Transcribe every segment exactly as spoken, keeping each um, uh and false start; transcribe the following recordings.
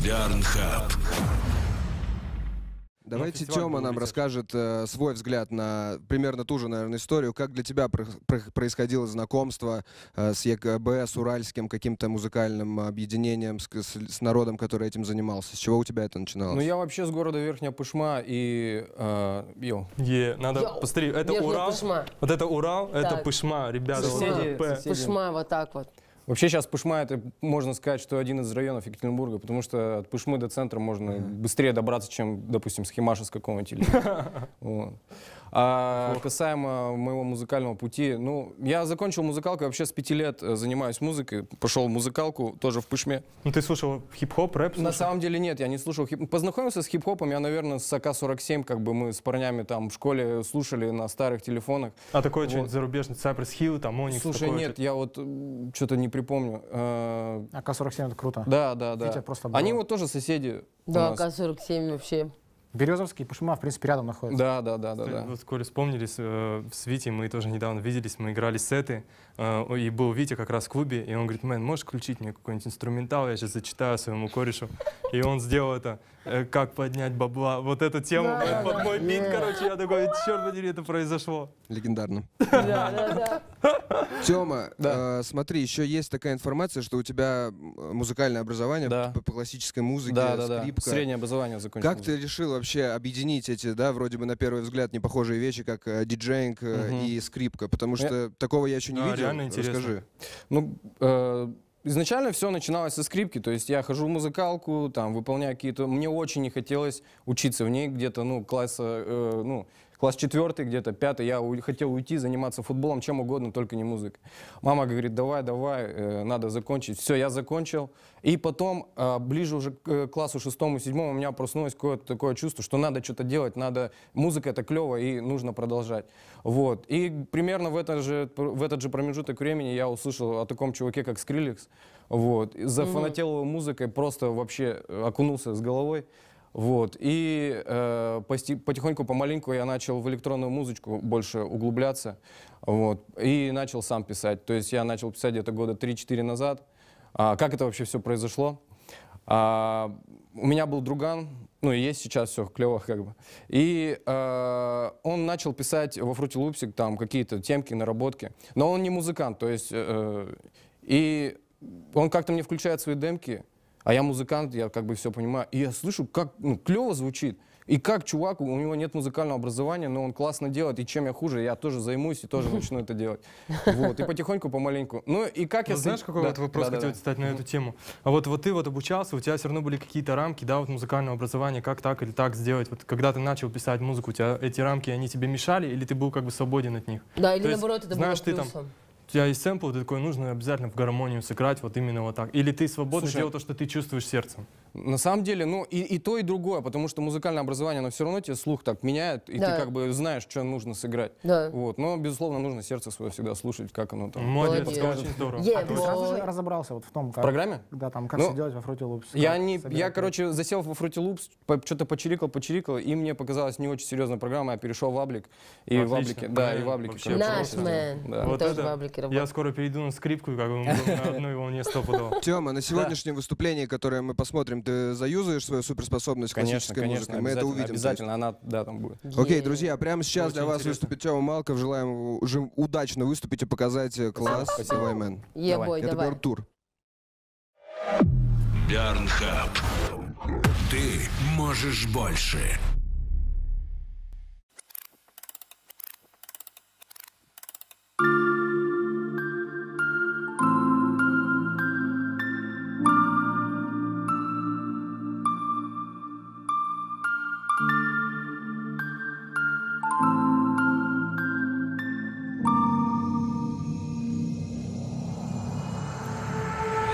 Björnhub. Давайте Тёма нам расскажет э, свой взгляд на примерно ту же, наверное, историю. Как для тебя про про происходило знакомство э, с ЕКБ, с уральским каким-то музыкальным объединением, с, с, с народом, который этим занимался? С чего у тебя это начиналось? Ну, я вообще с города Верхняя Пышма и... Э, йо. Е, надо Йо. посмотри, это Верхняя Урал, Пышма. вот это Урал, это Так. Пышма, ребята. Соседи, вот, П. соседи. Пышма, вот так вот. Вообще сейчас Пышма, это можно сказать, что один из районов Екатеринбурга, потому что от Пышмы до центра можно mm-hmm. быстрее добраться, чем, допустим, с Химаша с какого-нибудь. Или... вот. А касаемо моего музыкального пути, ну, я закончил музыкалку, я вообще с пяти лет занимаюсь музыкой, пошел в музыкалку, тоже в Пышме. Ну ты слушал хип-хоп, рэп? На самом деле нет, я не слушал хип. Познакомился с хип-хопом я, наверное, с А К сорок семь, как бы мы с парнями там в школе слушали на старых телефонах. А такое вот. что-нибудь зарубежное, Cypress Hill, там, Onyx? Слушай, такое, нет, я вот что-то не припомню. А К сорок семь это круто. Да, да, да. Витя просто Они было. вот тоже соседи. у Да, нас. К сорок семь вообще. Березовский и Пышма, в принципе, рядом находятся. Да, да, да, да, да. Вот вскоре вспомнились, э, с Витей мы тоже недавно виделись, мы играли сеты, э, и был Витя как раз в клубе, и он говорит: мэн, можешь включить мне какой-нибудь инструментал, я сейчас зачитаю своему корешу. И он сделал это, э, как поднять бабла, вот эту тему, Да, под, да, под да. мой бит, Yeah. короче, я такой, черт подери, это произошло. Легендарно. Да, да, да. Тёма, Да. э, смотри, еще есть такая информация, что у тебя музыкальное образование Да. по, по классической музыке, Да, да, да. скрипка. Среднее образование закончил. Как ты решил вообще объединить эти, да, вроде бы на первый взгляд непохожие вещи, как э, диджеинг э, Мгм. и скрипка? Потому что такого я еще не А, видел. реально интересно. Расскажи. Ну, э, изначально все начиналось со скрипки, то есть я хожу в музыкалку, там, выполняю какие-то... Мне очень не хотелось учиться в ней где-то, ну, класса, э, ну, класс четвертый, где-то пятый, я у- хотел уйти, заниматься футболом, чем угодно, только не музыкой. Мама говорит: давай, давай, э, надо закончить. Все, я закончил. И потом, э, ближе уже к э, классу шестому, седьмому, у меня проснулось какое-то такое чувство, что надо что-то делать, надо... Музыка — это клево, и нужно продолжать. Вот. И примерно в этот же, в этот же промежуток времени я услышал о таком чуваке, как Скриллекс. Вот. И зафанател его музыкой, просто вообще окунулся с головой. Вот. И э, пости- потихоньку, помаленьку я начал в электронную музычку больше углубляться. Вот. И начал сам писать. То есть я начал писать где-то года три-четыре назад. А, как это вообще все произошло? А, у меня был друган, ну и есть сейчас все клево как бы. И э, он начал писать во Fruity Loops'ик там какие-то темки, наработки. Но он не музыкант, то есть... Э, и он как-то мне включает свои демки, а я музыкант, я как бы все понимаю. И я слышу, как ну, клево звучит. И как чувак, у него нет музыкального образования, но он классно делает, и чем я хуже, я тоже займусь и тоже начну это делать. Вот, и потихоньку, помаленьку. Ну и как я... Ну, знаешь, какой Да, вот вопрос да, да, хотел да. задать на эту тему? А вот, вот ты вот обучался, у тебя все равно были какие-то рамки, да, вот музыкального образования, как так или так сделать? Вот когда ты начал писать музыку, у тебя эти рамки, они тебе мешали, или ты был как бы свободен от них? Да, или То есть, наоборот, это знаешь, было ты там- плюсом. У тебя есть сэмпл, ты такой, нужно обязательно в гармонию сыграть, вот именно вот так. Или ты свободно Слушай, делал то, что ты чувствуешь сердцем. На самом деле, ну и, и то, и другое, потому что музыкальное образование, оно все равно тебе слух так меняет, и Да. ты как бы знаешь, что нужно сыграть. Да. Вот. Но, безусловно, нужно сердце свое всегда слушать, как оно там. Молодец, Молодец. это очень здорово. Е, А ты сразу же бой. разобрался вот в том, В как... программе? Да, там, как Ну, все делать во Fruity Loops. Я, как не, собирать я, трек. короче, засел во Fruity Loops, что-то почирикал, почирикал, и мне показалась не очень серьезная программа, я перешел в Аблик. И Отлично. в Аблике, да, и в Блин, Аблике. вообще короче, Наш просто мэн. сделал. Да. Мы Вот тоже это в Аблике Я работаем. скоро перейду на скрипку, как бы на одной волне стопудово. Тёма, на сегодняшнем выступлении, которое мы посмотрим, ты заюзаешь свою суперспособность к Конечно, классической конечно, музыке? Мы это обязательно, увидим. то есть. обязательно, она, да, там будет. Окей, Е. друзья, прямо сейчас Очень для вас интересно. выступит Тёма Малков. Желаем уже удачно выступить и показать э, класс. Спасибо. Давай, мэн. Е, Давай. бой, Это давай. был тур. Björnhub. Ты можешь больше.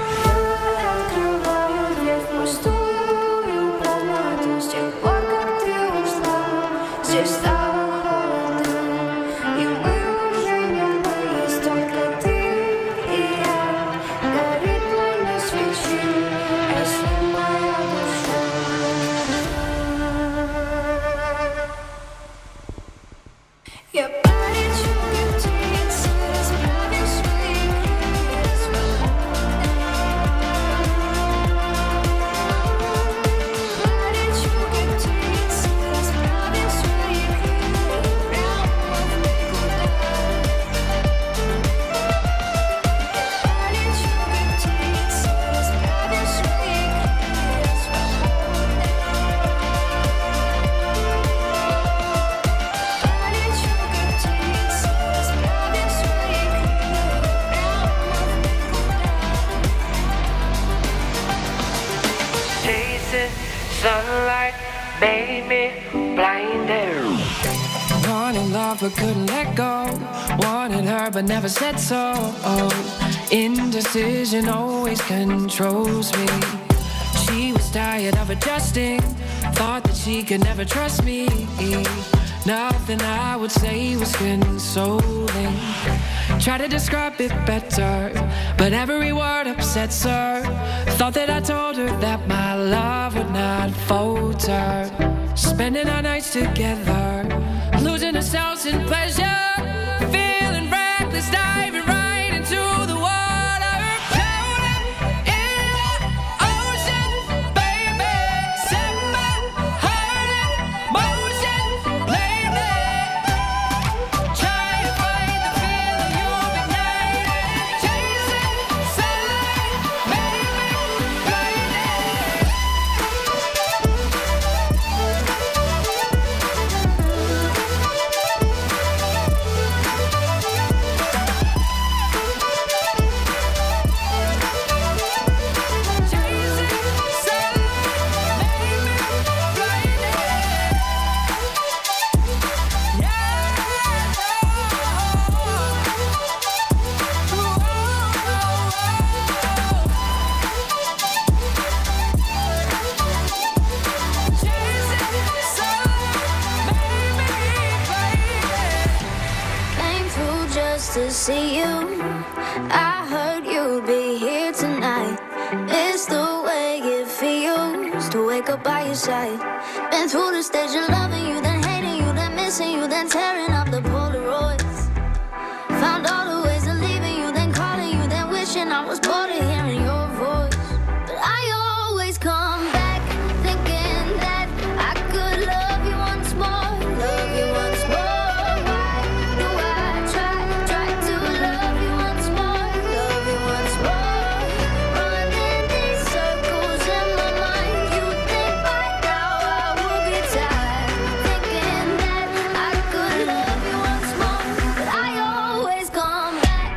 Открываю дверь в пустую комнату. С тех пор, как ты chasing sunlight, made me blinded. Wanted love but couldn't let go. Wanted her but never said so. Oh, indecision always controls me. She was tired of adjusting. Thought that she could never trust me. Nothing I would say was consoling. Try to describe it better, but every word upsets her. Thought that I told her that my love would not falter. Spending our nights together, losing ourselves in pleasure, feeling reckless, diving right into the water, floating in the ocean, baby. Set my heart in motion lately. Trying to find the feeling you've ignited, chasing sunlight, made me blinded. Came through just to see you. I heard you'd be here tonight. It's the way it feels to wake up by your side. Been through the stage of loving you, then hating you, then missing you, then tearing up the Polaroids. Found all the ways of leaving you, then calling you, then wishing I was bored of hearing your voice. But I always come back thinking that I could love you once more, love you once more. Why do I try, try to love you once more, love you once more? Running these circles in my mind, you think by now I would be tired, thinking that I could love you once more, but I always come back.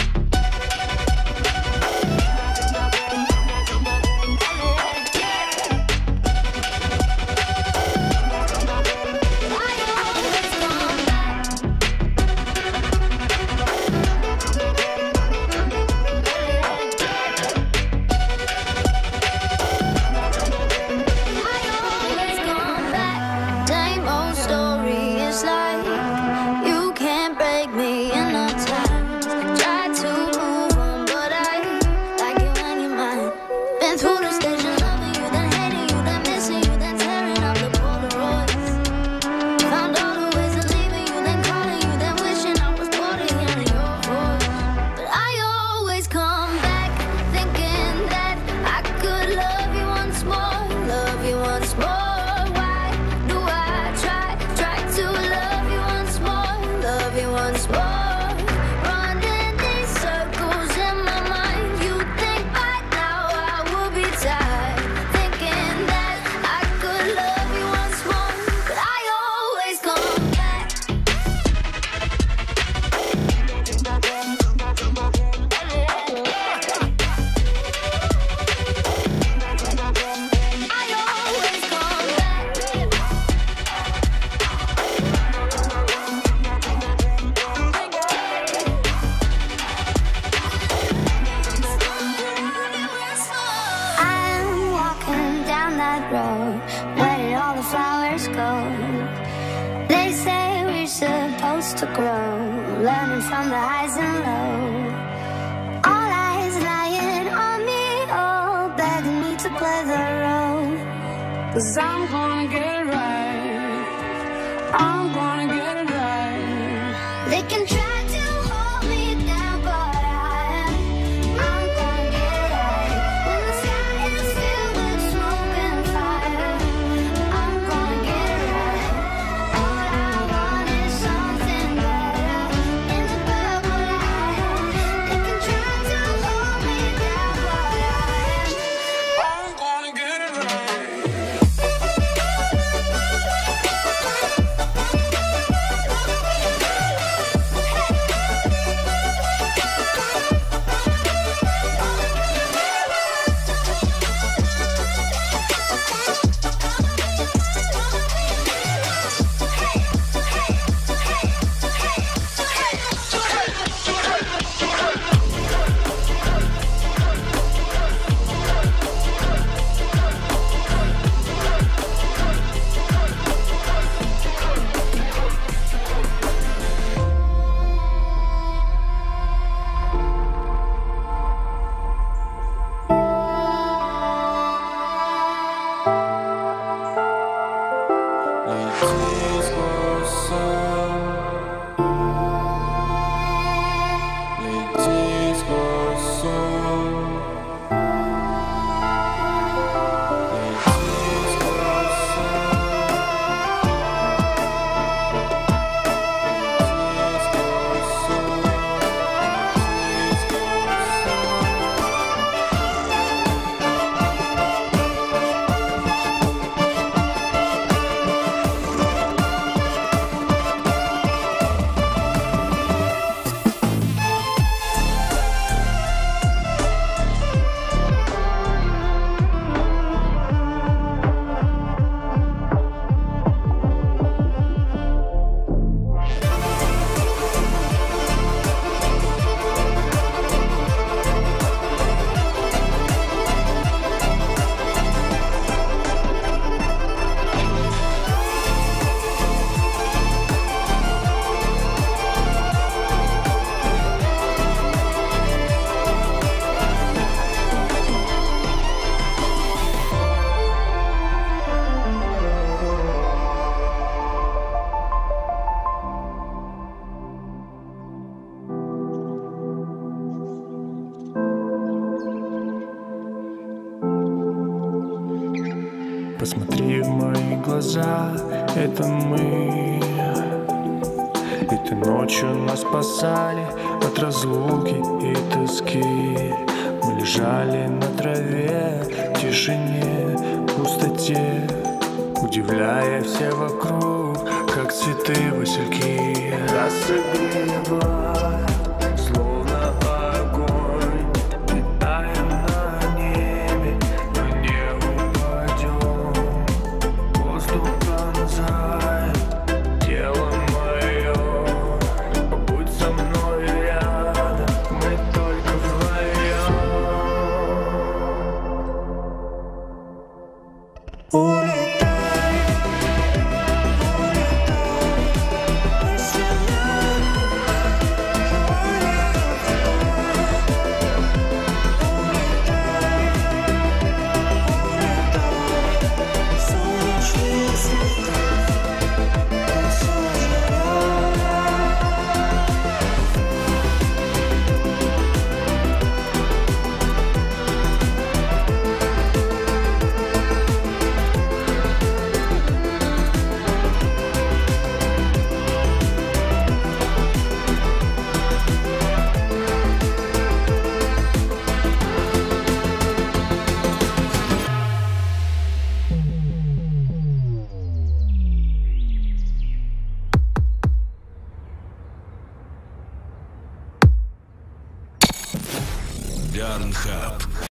Same old story, it's like you can't break me enough times. Try to move on, but I like it when you're mine. Been through the stage of loving you, then hating you, then missing you, then tearing up the Polaroids. Found all the ways of leaving you, then calling you, then wishing I was bored of hearing your voice. But I always come back thinking that I could love you once more, love you once more. Why do I try, try to love you once more, love you once more? Running these circles in my mind, you think by now I would be tired, thinking that I could love you once more, but I always come back. I always come back. I'm walking down that road. Where did all the flowers go? They say we're supposed to grow, learning from the highs and lows. All eyes lying on me, all begging me to play the role. 'Cause I'm gonna get it right. I'm gonna get it right. They can try to hold me down, but I, I'm gonna get it right. When the sky is filled with smoke and fire, I'm gonna get it right. All I want is something better in the purple light. They can try to hold me down, but I, I'm gonna get it right. посмотри в мои глаза, это мы. Этой ночью нас спасали от разлуки и тоски. Мы лежали на траве, в тишине, в пустоте, удивляя все вокруг, как цветы васильки. Нас согревает, словно огонь. Летаем на небе, но не упадем. Воздух пронзает тело мое. Побудь со мной рядом, мы только вдвоем. Pornhub.